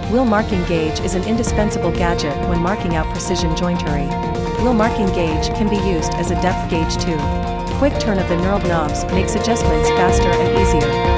Wheel marking gauge is an indispensable gadget when marking out precision jointery. Wheel marking gauge can be used as a depth gauge too. Quick turn of the knurled knobs makes adjustments faster and easier.